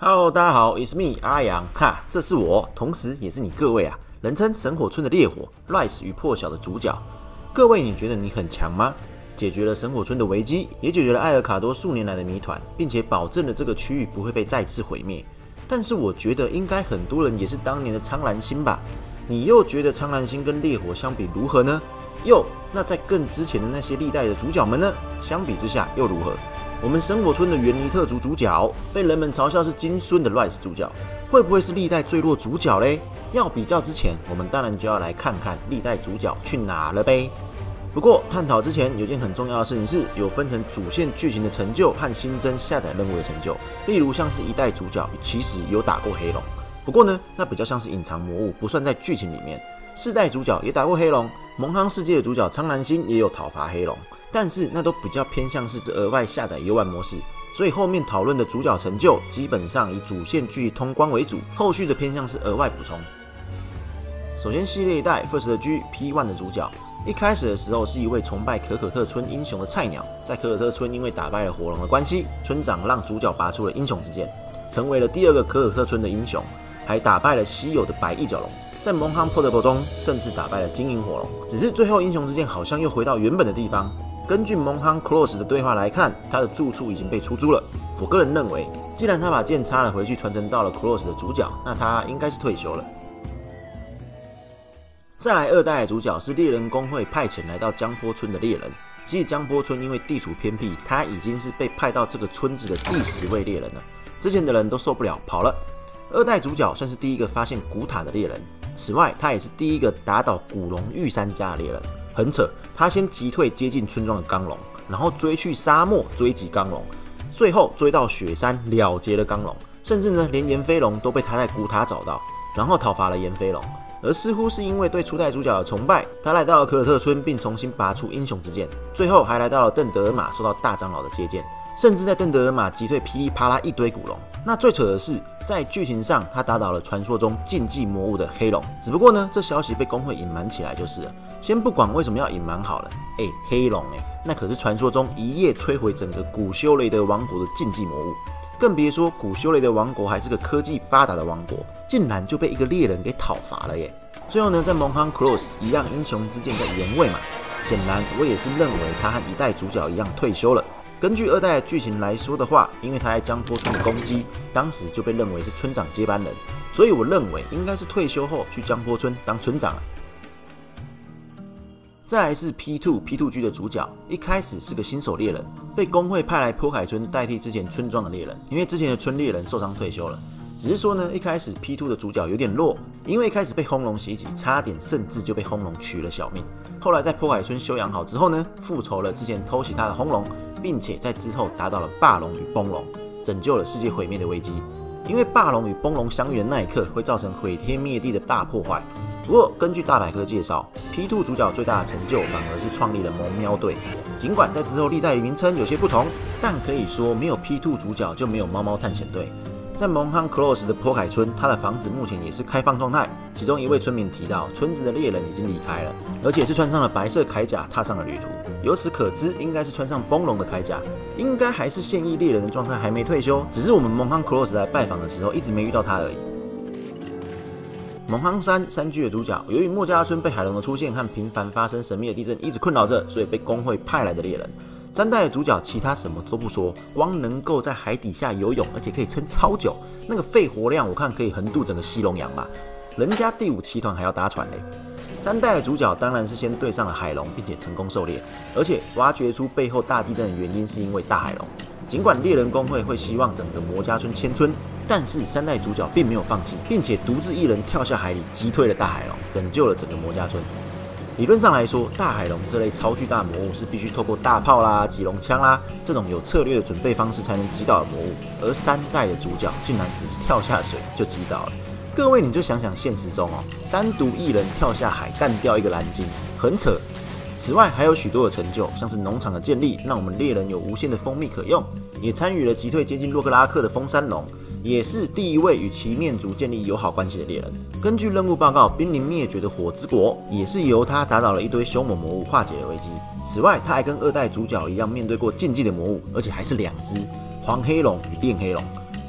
Hello，大家好，It's me 阿阳，哈，这是我，同时也是你各位啊，人称神火村的烈火 Rise 与破晓的主角。各位，你觉得你很强吗？解决了神火村的危机，也解决了艾尔卡多数年来的谜团，并且保证了这个区域不会被再次毁灭。但是我觉得应该很多人也是当年的苍蓝星吧？你又觉得苍蓝星跟烈火相比如何呢？那在更之前的那些历代的主角们呢？相比之下又如何？我们神火村的原尼特族主角被人们嘲笑是金孙的 Rise 主角，会不会是历代最弱主角嘞？要比较之前，我们当然就要来看看历代主角去哪了呗。不过探讨之前，有件很重要的事情是，有分成主线剧情的成就和新增下载任务的成就。例如像是一代主角其实有打过黑龙，不过呢，那比较像是隐藏魔物，不算在剧情里面。4代主角也打过黑龙，蒙夯世界的主角苍蓝星也有讨伐黑龙。但是那都比较偏向是额外下载游玩模式，所以后面讨论的主角成就基本上以主线剧通关为主，后续的偏向是额外补充。首先，系列一代 First G P1 的主角，一开始的时候是一位崇拜可可特村英雄的菜鸟，在可可特村因为打败了火龙的关系，村长让主角拔出了英雄之剑，成为了第2个可可特村的英雄，还打败了稀有的白翼角龙。在蒙夯 Portable 中，甚至打败了金银火龙，只是最后英雄之剑好像又回到原本的地方。根据蒙夯 Cross 的对话来看，他的住处已经被出租了。我个人认为，既然他把剑插了回去，传承到了 Cross 的主角，那他应该是退休了。再来2代的主角是猎人公会派遣来到江坡村的猎人。其实江坡村因为地处偏僻，他已经是被派到这个村子的第10位猎人了。之前的人都受不了，跑了。2代主角算是第一个发现古塔的猎人，此外，他也是第一个打倒古龙御三家的猎人。很扯，他先击退接近村庄的刚龙，然后追去沙漠追击刚龙，最后追到雪山了结了刚龙，甚至呢连炎飞龙都被他在古塔找到，然后讨伐了炎飞龙。而似乎是因为对初代主角的崇拜，他来到了可可特村，并重新拔出英雄之剑，最后还来到了邓德尔玛，受到大长老的接见，甚至在邓德尔玛击退噼里啪啦一堆古龙。那最扯的是，在剧情上他打倒了传说中禁忌魔物的黑龙，只不过呢这消息被公会隐瞒起来就是了。先不管为什么要隐瞒好了，黑龙那可是传说中一夜摧毁整个古修雷德王国的禁忌魔物，更别说古修雷德王国还是个科技发达的王国，竟然就被一个猎人给讨伐了耶。最后呢，在蒙夯 Cross 一样英雄之剑在原位嘛，显然我也是认为他和一代主角一样退休了。根据2代的剧情来说的话，因为他在江坡村的攻击，当时就被认为是村长接班人，所以我认为应该是退休后去江坡村当村长了。再来是 P2G 的主角，一开始是个新手猎人，被公会派来坡凯村代替之前村庄的猎人，因为之前的村猎人受伤退休了。只是说呢，一开始 P2 的主角有点弱，因为一开始被轰龙袭击，差点甚至就被轰龙取了小命。后来在坡凯村休养好之后呢，复仇了之前偷袭他的轰龙，并且在之后打倒了霸龙与崩龙，拯救了世界毁灭的危机。因为霸龙与崩龙相遇的那一刻会造成毁天灭地的大破坏。不过根据大百科介绍， P2 主角最大的成就反而是创立了萌喵队。尽管在之后历代名称有些不同，但可以说没有 P2 主角就没有猫猫探险队。在蒙夯 Cross 的坡凯村，他的房子目前也是开放状态。其中一位村民提到，村子的猎人已经离开了，而且是穿上了白色铠甲踏上了旅途。由此可知，应该是穿上崩龙的铠甲，应该还是现役猎人的状态，还没退休。只是我们蒙夯 Cross 来拜访的时候，一直没遇到他而已。蒙夯山居的主角，由于莫加村被海龙的出现和频繁发生神秘的地震一直困扰着，所以被公会派来的猎人。3代的主角其他什么都不说，光能够在海底下游泳，而且可以撑超久，那个肺活量我看可以横渡整个西龙洋吧。人家第5骑团还要搭船嘞。3代的主角当然是先对上了海龙，并且成功狩猎，而且挖掘出背后大地震的原因是因为大海龙。尽管猎人公会会希望整个魔家村迁村，但是3代主角并没有放弃，并且独自一人跳下海里击退了大海龙，拯救了整个魔家村。理论上来说，大海龙这类超巨大魔物是必须透过大炮啦、棘龙枪啦这种有策略的准备方式才能击倒的魔物，而3代的主角竟然只是跳下水就击倒了。各位你就想想现实中单独一人跳下海干掉一个蓝鲸，很扯。此外还有许多的成就，像是农场的建立，让我们猎人有无限的蜂蜜可用，也参与了击退接近洛克拉克的风山龙，也是第一位与其面族建立友好关系的猎人。根据任务报告，濒临灭绝的火之国也是由他打倒了一堆凶猛魔物，化解了危机。此外，他还跟2代主角一样面对过禁忌的魔物，而且还是2只黄黑龙与变黑龙。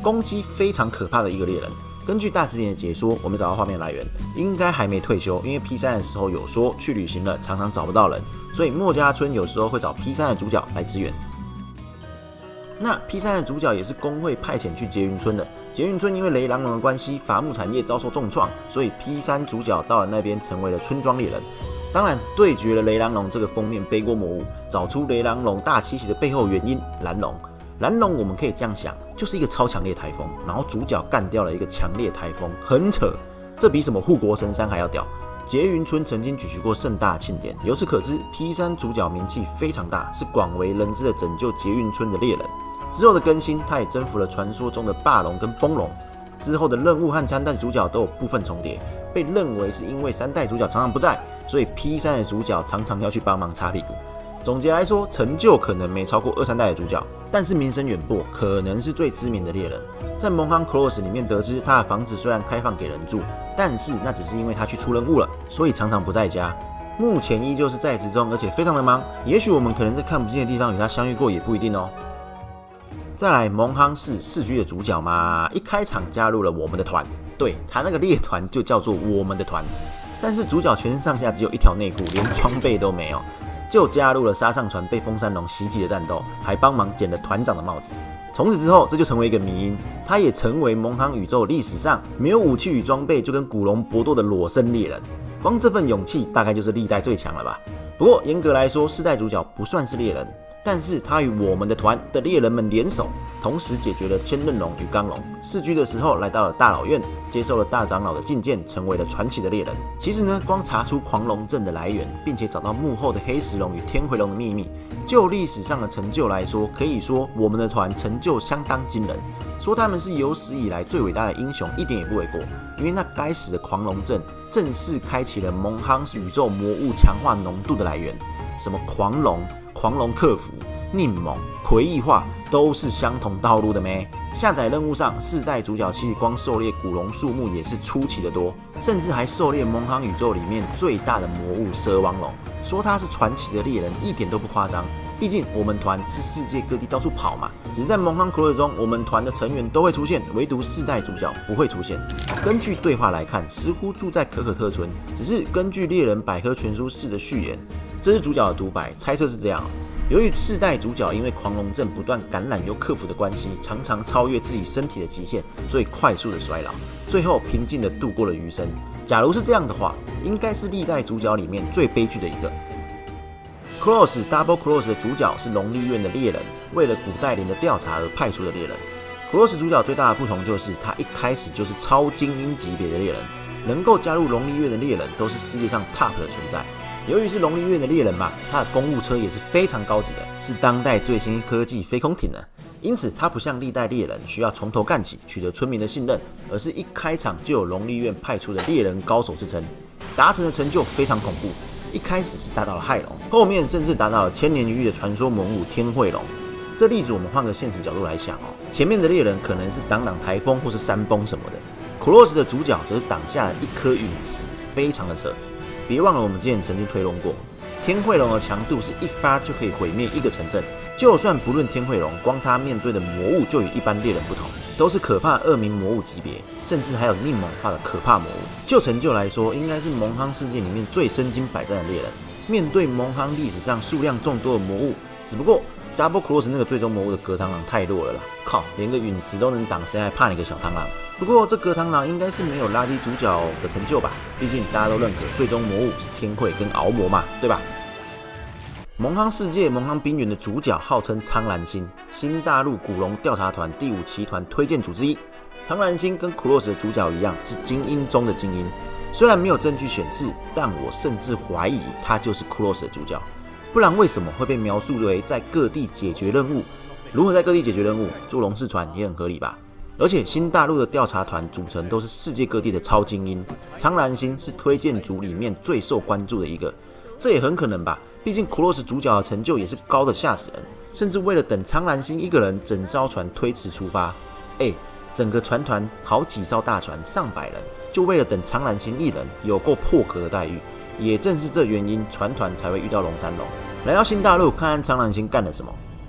攻击非常可怕的一个猎人。根据大词典的解说，我们找到画面来源，应该还没退休，因为 P3 的时候有说去旅行了，常常找不到人，所以墨家村有时候会找 P3 的主角来支援。那 P3 的主角也是工会派遣去劫云村的。劫云村因为雷狼龙的关系，伐木产业遭受重创，所以 P3 主角到了那边成为了村庄猎人。当然，对决了雷狼龙这个封面背锅魔物，找出雷狼龙大迁徙的背后原因——蓝龙。蓝龙我们可以这样想，就是一个超强烈台风，然后主角干掉了一个强烈台风，很扯。这比什么护国神山还要屌。劫云村曾经举行过盛大庆典，由此可知 P3 主角名气非常大，是广为人知的拯救劫云村的猎人。之后的更新，他也征服了传说中的霸龙跟崩龙。之后的任务和3代主角都有部分重叠，被认为是因为3代主角常常不在，所以 P3 的主角常常要去帮忙擦屁股。总结来说，成就可能没超过2、3代的主角，但是名声远播，可能是最知名的猎人。在蒙夯 Cross 里面得知，他的房子虽然开放给人住，但是那只是因为他去出任务了，所以常常不在家。目前依旧是在职中，而且非常的忙。也许我们可能在看不见的地方与他相遇过，也不一定哦。再来，蒙夯是4G的主角嘛，一开场加入了我们的团，对他那个猎团就叫做我们的团。但是主角全身上下只有一条内裤，连装备都没有。就加入了杀上船被风山龙袭击的战斗，还帮忙捡了团长的帽子。从此之后，这就成为一个迷因，他也成为蒙夯宇宙历史上没有武器与装备就跟古龙搏斗的裸身猎人。光这份勇气，大概就是历代最强了吧。不过严格来说，4代主角不算是猎人，但是他与我们的团的猎人们联手，同时解决了千仞龙与刚龙。4G 的时候来到了大老院，接受了大长老的觐见，成为了传奇的猎人。其实呢，光查出狂龙阵的来源，并且找到幕后的黑石龙与天回龙的秘密，就历史上的成就来说，可以说我们的团成就相当惊人。说他们是有史以来最伟大的英雄，一点也不为过。因为那该死的狂龙阵，正式开启了蒙夯宇宙魔物强化浓度的来源。什么狂龙、狂龙克服、宁猛、魁异化，都是相同道路的咩？下载任务上，4代主角其实光狩猎古龙数目也是出奇的多，甚至还狩猎蒙夯宇宙里面最大的魔物蛇王龙。说他是传奇的猎人，一点都不夸张。毕竟我们团是世界各地到处跑嘛，只是在蒙夯 Cross 中，我们团的成员都会出现，唯独4代主角不会出现。根据对话来看，似乎住在可可特村，只是根据猎人百科全书4的序言，这是主角的独白，猜测是这样。由于4代主角因为狂龙症不断感染又克服的关系，常常超越自己身体的极限，所以快速的衰老，最后平静的度过了余生。假如是这样的话，应该是历代主角里面最悲剧的一个。Cross Double Cross 的主角是龙历院的猎人，为了古代林的调查而派出的猎人。Cross 主角最大的不同就是他一开始就是超精英级别的猎人，能够加入龙历院的猎人都是世界上 top 的存在。由于是龙历院的猎人嘛，他的公务车也是非常高级的，是当代最新科技飞空艇呢。因此他不像历代猎人需要从头干起取得村民的信任，而是一开场就有龙历院派出的猎人高手之称，达成的成就非常恐怖。一开始是打倒了骇龙，后面甚至打倒了千年一遇的传说魔物天惠龙。这例子我们换个现实角度来想哦，前面的猎人可能是挡台风或是山崩什么的，Cross 的主角则是挡下了一颗陨石，非常的扯。别忘了我们之前曾经推论过，天惠龙的强度是一发就可以毁灭一个城镇。就算不论天惠龙，光他面对的魔物就与一般猎人不同，都是可怕恶名魔物级别，甚至还有宁猛化的可怕魔物。就成就来说，应该是蒙夯世界里面最身经百战的猎人。面对蒙夯历史上数量众多的魔物，只不过 Double Cross 那个最终魔物的隔螳螂太弱了啦，靠，连个陨石都能挡，谁还怕你个小螳螂？不过这隔螳螂应该是没有拉低主角的成就吧，毕竟大家都认可最终魔物是天惠跟敖魔嘛，对吧？蒙夯世界蒙夯冰原的主角号称苍蓝星，新大陆古龙调查团第5期团推荐组之一。苍蓝星跟 Cross 的主角一样，是精英中的精英。虽然没有证据显示，但我甚至怀疑他就是 Cross 的主角。不然为什么会被描述为在各地解决任务？如何在各地解决任务？坐龙氏船也很合理吧？而且新大陆的调查团组成都是世界各地的超精英，苍蓝星是推荐组里面最受关注的一个，这也很可能吧。毕竟 Cross 主角的成就也是高的吓死人，甚至为了等苍蓝星一个人，整艘船推迟出发。整个船团好几艘大船上百人，就为了等苍蓝星一人，有够破格的待遇。也正是这原因，船团才会遇到龙山龙。来到新大陆看看苍蓝星干了什么。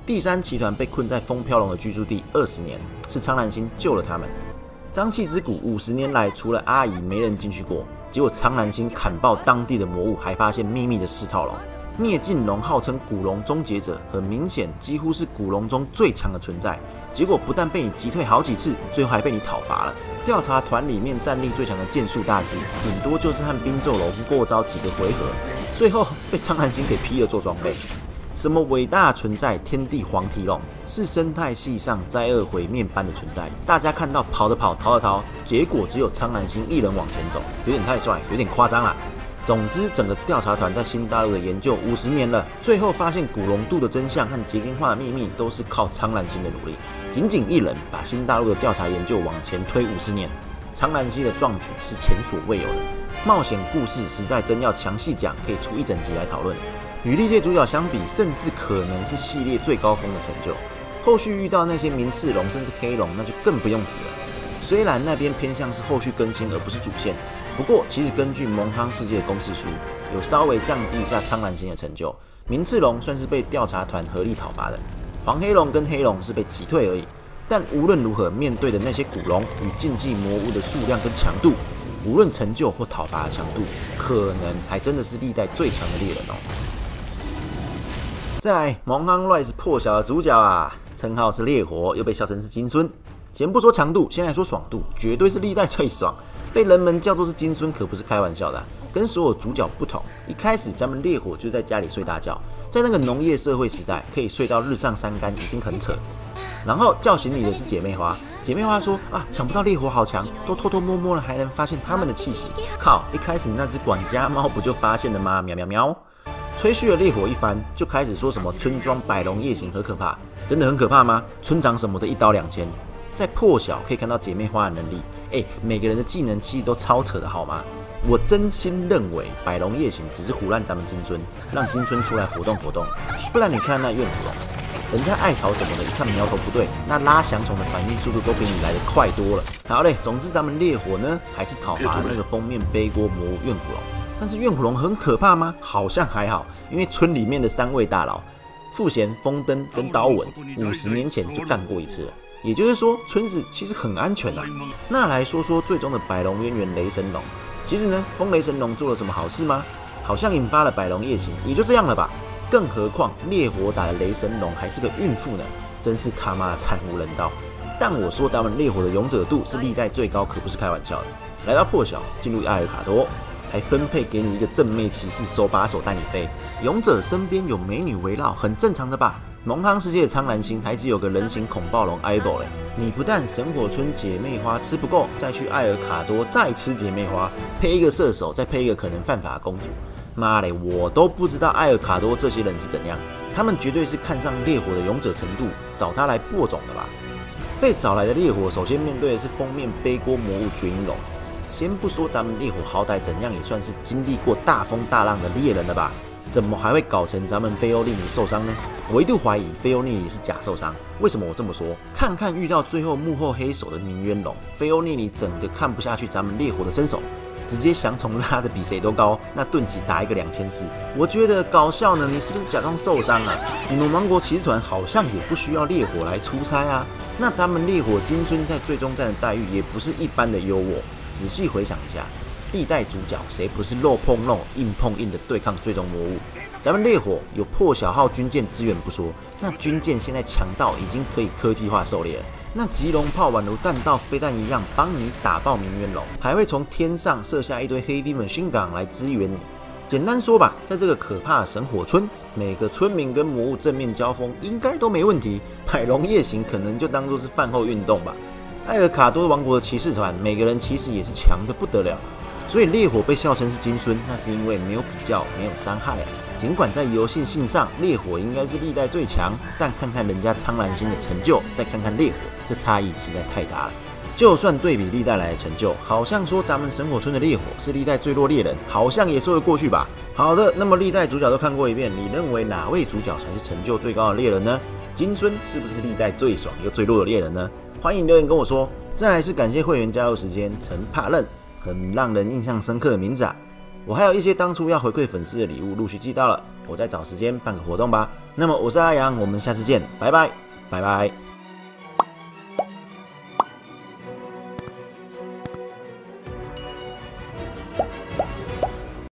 第三集团被困在风飘龙的居住地20年，是苍蓝星救了他们。瘴气之谷50年来，除了阿姨，没人进去过。结果苍蓝星砍爆当地的魔物，还发现秘密的4套龙。灭尽龙号称古龙终结者，很明显几乎是古龙中最强的存在。结果不但被你击退好几次，最后还被你讨伐了。调查团里面战力最强的剑术大师，顶多就是和冰咒龙过招几个回合，最后被苍蓝星给劈了做装备。什么伟大存在天地黄蹄龙，是生态系上灾厄毁灭般的存在。大家看到跑的跑，逃的逃，结果只有苍蓝星一人往前走，有点太帅，有点夸张啦。总之，整个调查团在新大陆的研究50年了，最后发现古龙度的真相和结晶化的秘密，都是靠苍蓝星的努力。仅仅一人把新大陆的调查研究往前推50年，苍蓝星的壮举是前所未有的。冒险故事实在真要详细讲，可以出一整集来讨论。与历届主角相比，甚至可能是系列最高峰的成就。后续遇到那些鸣翅龙甚至黑龙，那就更不用提了。虽然那边偏向是后续更新而不是主线，不过其实根据蒙夯世界的公式书，有稍微降低一下苍蓝星的成就。鸣翅龙算是被调查团合力讨伐的，黄黑龙跟黑龙是被击退而已。但无论如何，面对的那些古龙与禁忌魔物的数量跟强度，无论成就或讨伐的强度，可能还真的是历代最强的猎人哦。再来，蒙夯 Rise 破晓的主角啊，称号是烈火，又被笑成是金孙。先不说强度，先来说爽度，绝对是历代最爽。被人们叫做是金孙，可不是开玩笑的啊。跟所有主角不同，一开始咱们烈火就在家里睡大觉，在那个农业社会时代，可以睡到日上三竿，已经很扯。然后叫醒你的是姐妹花，姐妹花说啊，想不到烈火好强，都偷偷摸摸了还能发现他们的气息。靠，一开始那只管家猫不就发现了吗？喵喵喵。吹嘘了烈火一番，就开始说什么村庄百龙夜行很可怕，真的很可怕吗？村长什么的一刀2000，在破晓可以看到姐妹花的能力，每个人的技能其实都超扯的好吗？我真心认为百龙夜行只是唬烂咱们金尊，让金尊出来活动活动，不然你看那怨虎龙，人家艾草什么的，一看苗头不对，那拉翔虫的反应速度都比你来得快多了。好嘞，总之咱们烈火呢，还是讨伐那个封面背锅魔物怨虎龙。但是怨虎龙很可怕吗？好像还好，因为村里面的3位大佬傅贤、风灯跟刀文50年前就干过一次了，也就是说村子其实很安全啊。那来说说最终的百龙渊源雷神龙，其实呢，风雷神龙做了什么好事吗？好像引发了百龙夜行，也就这样了吧。更何况烈火打的雷神龙还是个孕妇呢，真是他妈的惨无人道。但我说咱们烈火的勇者度是历代最高，可不是开玩笑的。来到破晓，进入艾尔卡多，还分配给你一个正妹骑士手把手带你飞，勇者身边有美女围绕，很正常的吧？蒙夯世界的苍蓝星还只有个人形恐暴龙艾博嘞，你不但神火村姐妹花吃不够，再去艾尔卡多再吃姐妹花，配一个射手，再配一个可能犯法的公主，妈嘞，我都不知道艾尔卡多这些人是怎样，他们绝对是看上烈火的勇者程度，找他来播种的吧？被找来的烈火，首先面对的是封面背锅魔物绝音龙。先不说咱们烈火好歹怎样也算是经历过大风大浪的猎人了吧，怎么还会搞成咱们菲欧利尼受伤呢？我一度怀疑菲欧利尼是假受伤。为什么我这么说？看看遇到最后幕后黑手的鸣冤龙，菲欧利尼整个看不下去咱们烈火的身手，直接降虫拉的比谁都高，那盾级打一个2400。我觉得搞笑呢，你是不是假装受伤啊？你们王国骑士团好像也不需要烈火来出差啊。那咱们烈火金孙在最终战的待遇也不是一般的优渥。仔细回想一下，历代主角谁不是肉碰肉、硬碰硬的对抗最终魔物？咱们烈火有破晓号军舰支援不说，那军舰现在强到已经可以科技化狩猎了。那棘龙炮宛如弹道飞弹一样帮你打爆鸣冤龙，还会从天上射下一堆黑 V machine gun来支援你。简单说吧，在这个可怕的神火村，每个村民跟魔物正面交锋应该都没问题，百龙夜行可能就当作是饭后运动吧。艾尔卡多王国的骑士团，每个人其实也是强的不得了，所以烈火被笑称是金孙，那是因为没有比较，没有伤害啊。尽管在游戏性上，烈火应该是历代最强，但看看人家苍蓝星的成就，再看看烈火，这差异实在太大了。就算对比历代来的成就，好像说咱们神火村的烈火是历代最弱猎人，好像也说得过去吧。好的，那么历代主角都看过一遍，你认为哪位主角才是成就最高的猎人呢？金孙是不是历代最爽又最弱的猎人呢？欢迎留言跟我说。再来是感谢会员加入时间，陈帕任，很让人印象深刻的名字啊。 我还有一些当初要回馈粉丝的礼物陆续寄到了，我再找时间办个活动吧。那么我是阿阳，我们下次见，拜拜，拜拜。